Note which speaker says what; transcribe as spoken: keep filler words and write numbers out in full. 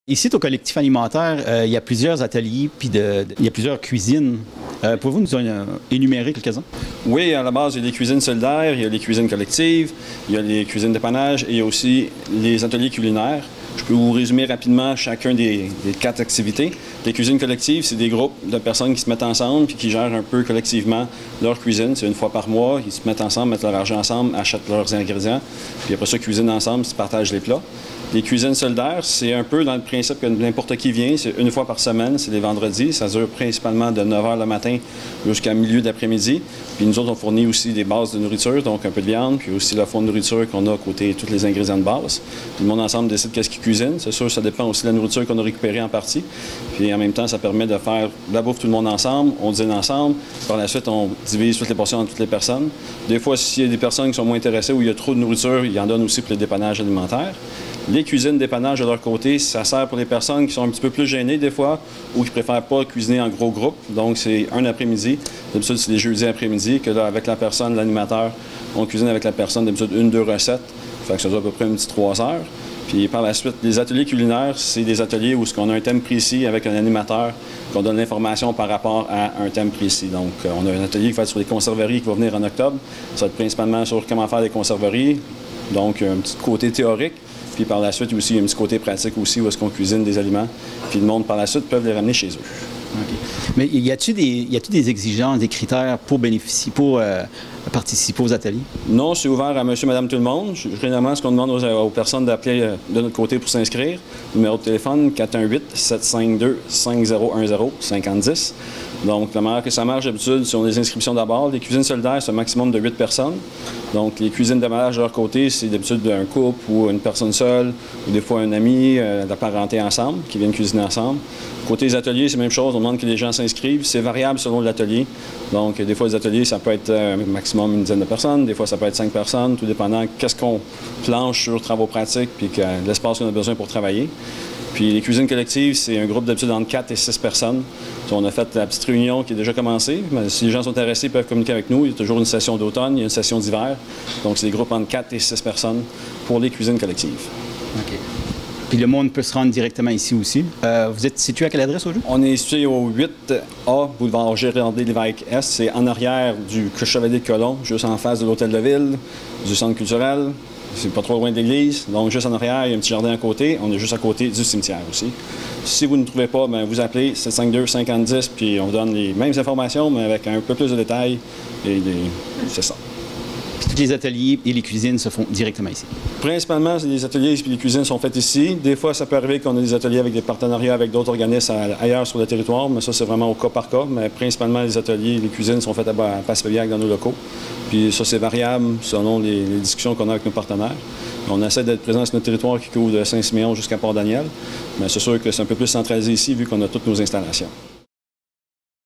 Speaker 1: Ici, au collectif alimentaire, euh, il y a plusieurs ateliers, puis de, de, il y a plusieurs cuisines. Euh, Pouvez-vous nous en énumérer quelques-uns?
Speaker 2: Oui, à la base, il y a les cuisines solidaires, il y a les cuisines collectives, il y a les cuisines d'épanage et il y a aussi les ateliers culinaires. Je peux vous résumer rapidement chacun des, des quatre activités. Les cuisines collectives, c'est des groupes de personnes qui se mettent ensemble puis qui gèrent un peu collectivement leur cuisine. C'est une fois par mois, ils se mettent ensemble, mettent leur argent ensemble, achètent leurs ingrédients, puis après ça, cuisinent ensemble, ils se partagent les plats. Les cuisines solidaires, c'est un peu dans le principe que n'importe qui vient, c'est une fois par semaine, c'est les vendredis. Ça dure principalement de neuf heures le matin jusqu'à milieu d'après-midi. Puis nous autres, on fournit aussi des bases de nourriture, donc un peu de viande, puis aussi le fond de nourriture qu'on a à côté tous les ingrédients de base. Tout le monde ensemble décide qu'est-ce qu'il cuisine. C'est sûr, ça dépend aussi de la nourriture qu'on a récupérée en partie. Puis en même temps, ça permet de faire la bouffe tout le monde ensemble, on dîne ensemble. Par la suite, on divise toutes les portions entre toutes les personnes. Des fois, s'il y a des personnes qui sont moins intéressées ou il y a trop de nourriture, ils en donnent aussi pour le dépannage alimentaire. Les cuisines dépannage de leur côté, ça sert pour les personnes qui sont un petit peu plus gênées des fois ou qui ne préfèrent pas cuisiner en gros groupe. Donc, c'est un après-midi. D'habitude, c'est les jeudis après-midi que là, avec la personne, l'animateur, on cuisine avec la personne d'habitude une, deux recettes. Fait que ça dure à peu près une petite trois heures. Puis par la suite, les ateliers culinaires, c'est des ateliers où on a un thème précis avec un animateur, qu'on donne l'information par rapport à un thème précis. Donc, on a un atelier qui va être sur les conserveries qui va venir en octobre. Ça va être principalement sur comment faire des conserveries. Donc, un petit côté théorique. Puis par la suite, il y a aussi un petit côté pratique aussi où est-ce qu'on cuisine des aliments. Puis le monde, par la suite, peuvent les ramener chez eux.
Speaker 1: Okay. Mais y a-t-il des, y a-t-il des exigences, des critères pour bénéficier, pour euh, participer aux ateliers?
Speaker 2: Non, c'est ouvert à monsieur, madame, tout le monde. Généralement, ce qu'on demande aux, aux personnes d'appeler de notre côté pour s'inscrire, numéro de téléphone quatre un huit, sept cinq deux, cinq zéro un zéro, cinq zéro un zéro. Donc, la manière que ça marche d'habitude, sont les inscriptions d'abord. Les cuisines solidaires, c'est un maximum de huit personnes. Donc, les cuisines de mariage de leur côté, c'est d'habitude un couple ou une personne seule, ou des fois un ami, euh, de la parenté ensemble, qui viennent cuisiner ensemble. Côté des ateliers, c'est la même chose. On demande que les gens s'inscrivent. C'est variable selon l'atelier. Donc, des fois, les ateliers, ça peut être un maximum une dizaine de personnes. Des fois, ça peut être cinq personnes, tout dépendant qu'est-ce qu'on planche sur travaux pratiques puis que l'espace qu'on a besoin pour travailler. Puis les cuisines collectives, c'est un groupe d'habitude entre quatre et six personnes. On a fait la petite réunion qui est déjà commencée. Mais si les gens sont intéressés, ils peuvent communiquer avec nous. Il y a toujours une session d'automne, il y a une session d'hiver. Donc, c'est des groupes entre quatre et six personnes pour les cuisines collectives.
Speaker 1: OK. Puis le monde peut se rendre directement ici aussi. Euh, vous êtes situé à quelle adresse aujourd'hui?
Speaker 2: On est situé au huit A, boulevard Gérardé-Lévesque-Est. C'est en arrière du Chevalier de Colomb, juste en face de l'Hôtel de Ville, du Centre culturel. C'est pas trop loin de l'église, donc juste en arrière, il y a un petit jardin à côté. On est juste à côté du cimetière aussi. Si vous ne trouvez pas, bien, vous appelez sept cinq deux, cinq zéro un zéro, puis on vous donne les mêmes informations, mais avec un peu plus de détails. Et des... c'est ça.
Speaker 1: Puis tous les ateliers et les cuisines se font directement ici?
Speaker 2: Principalement, les ateliers et les cuisines sont faits ici. Des fois, ça peut arriver qu'on a des ateliers avec des partenariats avec d'autres organismes ailleurs sur le territoire, mais ça, c'est vraiment au cas par cas. Mais principalement, les ateliers et les cuisines sont faits à Passepébiac dans nos locaux. Puis ça, c'est variable selon les, les discussions qu'on a avec nos partenaires. On essaie d'être présent sur notre territoire qui couvre de Saint-Siméon jusqu'à Port-Daniel, mais c'est sûr que c'est un peu plus centralisé ici vu qu'on a toutes nos installations.